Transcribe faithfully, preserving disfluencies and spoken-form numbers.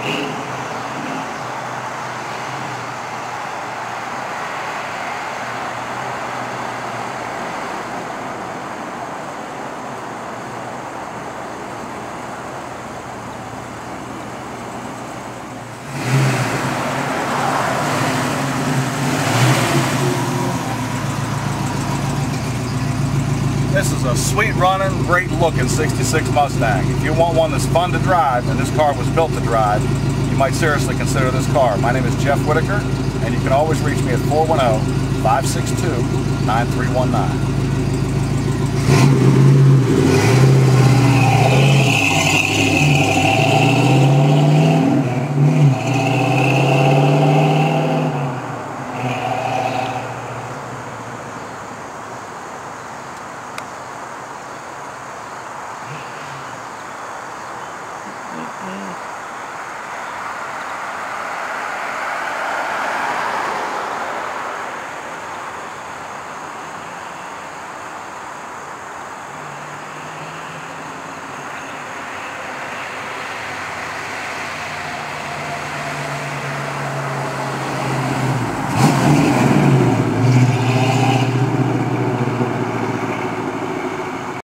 This is a sweet running, great looking sixty-six Mustang. If you want one that's fun to drive, and this car was built to drive, you might seriously consider this car. My name is Jeff Whitaker, and you can always reach me at four one zero, five six two, nine three one nine.